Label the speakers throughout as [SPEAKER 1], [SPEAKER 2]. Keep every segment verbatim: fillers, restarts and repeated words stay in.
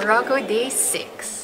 [SPEAKER 1] Morocco day six.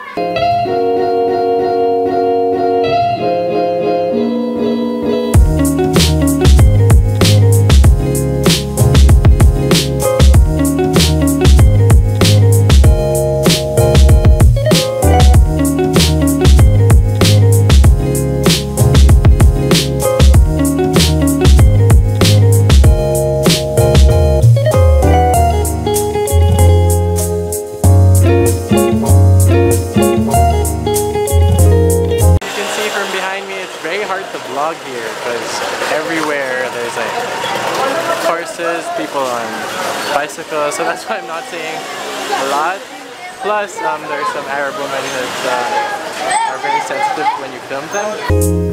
[SPEAKER 2] Vlog here because everywhere there's like horses, people on bicycles, so that's why I'm not saying a lot. Plus, um, there's some Arab women that uh, are very sensitive when you film them.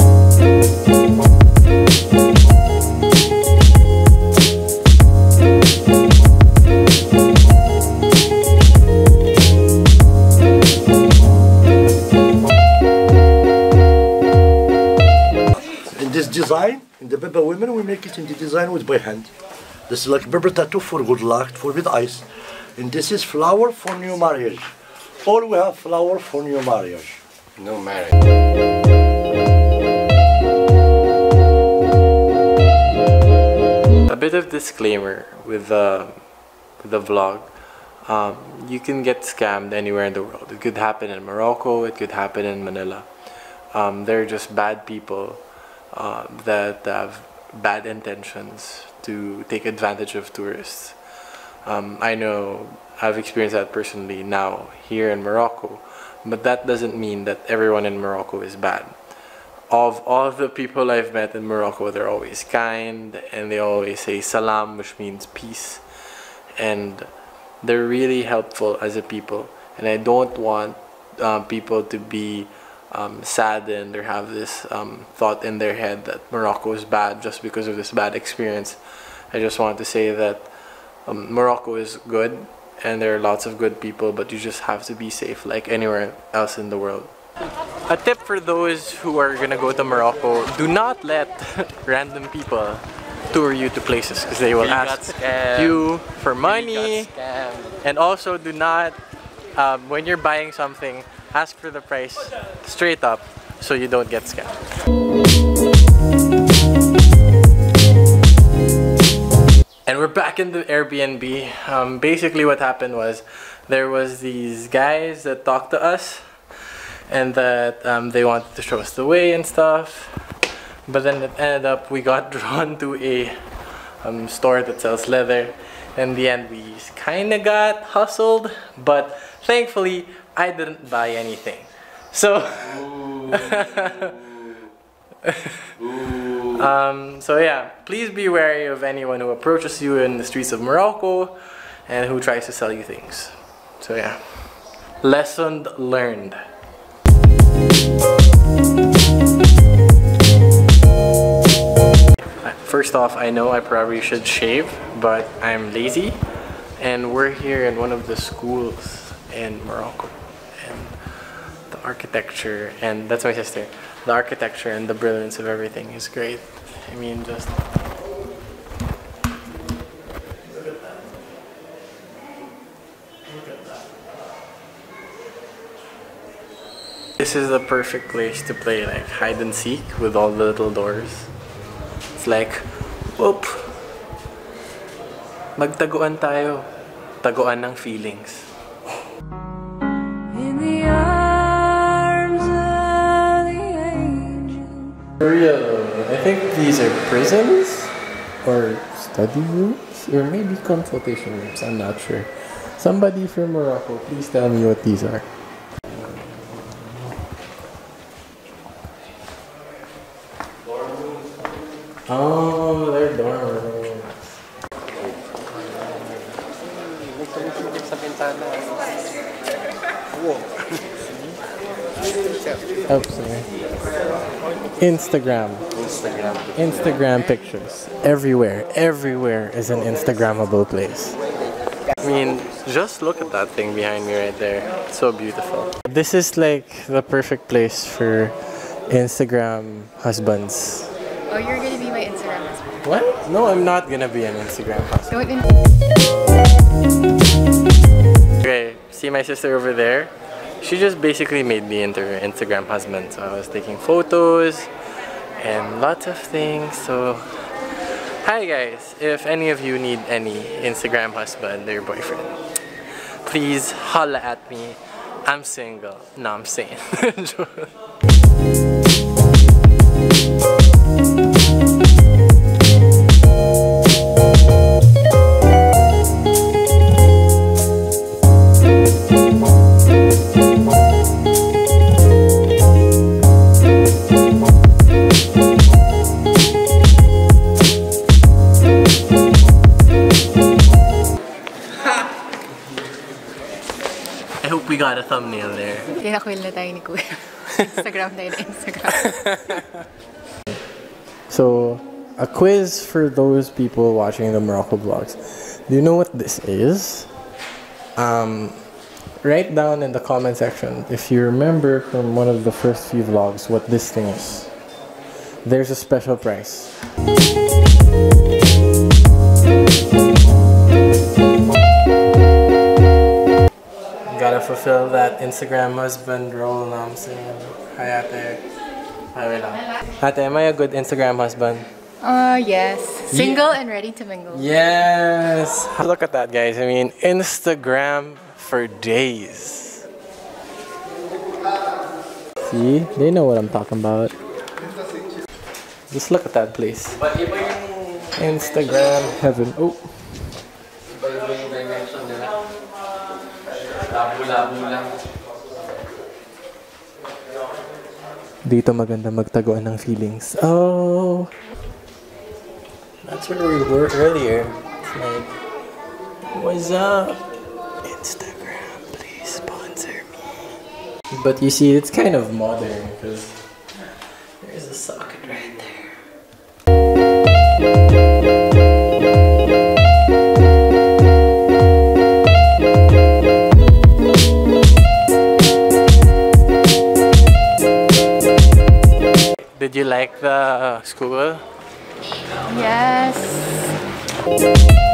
[SPEAKER 3] This design, in the Berber women, we make it in the design with by hand. This is like Berber tattoo for good luck, for with ice. And this is flower for new marriage. All we have flower for new marriage.
[SPEAKER 4] No marriage.
[SPEAKER 2] A bit of disclaimer with the, with the vlog. Um, you can get scammed anywhere in the world. It could happen in Morocco, it could happen in Manila. Um, they're just bad people Uh, that have bad intentions to take advantage of tourists. Um, I know I've experienced that personally now here in Morocco, but that doesn't mean that everyone in Morocco is bad. Of all the people I've met in Morocco, they're always kind and they always say salam, which means peace, and they're really helpful as a people. And I don't want uh, people to be Um, saddened or have this um, thought in their head that Morocco is bad just because of this bad experience. I just want to say that um, Morocco is good and there are lots of good people, but you just have to be safe like anywhere else in the world. A tip for those who are gonna go to Morocco: do not let random people tour you to places because they will
[SPEAKER 4] We
[SPEAKER 2] ask you for money. And also do not, um, when you're buying something, ask for the price straight up so you don't get scammed. And we're back in the Airbnb. Um, basically what happened was there was these guys that talked to us and that um, they wanted to show us the way and stuff. But then it ended up we got drawn to a um, store that sells leather. In the end we kind of got hustled, but thankfully I didn't buy anything. So um, so yeah, please be wary of anyone who approaches you in the streets of Morocco and who tries to sell you things. So yeah, lesson learned. First off, I know I probably should shave, but I'm lazy, and we're here in one of the schools in Morocco, and the architecture, and that's my sister, the architecture and the brilliance of everything is great. I mean, just look at that. Look at that. This is the perfect place to play like hide and seek with all the little doors. It's like, whoop, magtaguan tayo, taguan ng feelings. In the arms of the angel. For real, I think these are prisons or study rooms or maybe consultation rooms. I'm not sure. Somebody from Morocco, please tell me what these are. Oh, they're dorm rooms. Oh, sorry. Instagram.
[SPEAKER 4] Instagram.
[SPEAKER 2] Instagram pictures. Everywhere. Everywhere is an Instagrammable place. I mean, just look at that thing behind me right there. It's so beautiful. This is like the perfect place for Instagram husbands.
[SPEAKER 1] Oh, you're gonna be my Instagram husband.
[SPEAKER 2] What? No, I'm not gonna be an Instagram husband.
[SPEAKER 1] Don't in
[SPEAKER 2] Okay, see my my sister over there, she just basically made me into her Instagram husband. So I was taking photos and lots of things. So hi guys, if any of you need any Instagram husband or boyfriend, please holla at me. I'm single. No, I'm saying. I hope we got a thumbnail there.
[SPEAKER 1] Tinakwil na tayo ni Kuya. Instagram tayo na Instagram.
[SPEAKER 2] So, a quiz for those people watching the Morocco vlogs. Do you know what this is? Um, write down in the comment section if you remember from one of the first few vlogs what this thing is. There's a special prize. Gotta fulfill that Instagram husband role now. I'm saying. Hi, ate. Hi, wait lang. Ate, am I a good Instagram husband?
[SPEAKER 1] Uh, yes. Single yeah. and ready to mingle.
[SPEAKER 2] Yes! Look at that, guys. I mean, Instagram for days. See? They know what I'm talking about. Just look at that place. Instagram heaven. Oh. Dito maganda magtaguan ng feelings. Oh, that's where we were earlier. It's like, what's up? Instagram, please sponsor me. But you see, it's kind of modern because there's a socket right there. Did you like the uh, school?
[SPEAKER 1] Yes.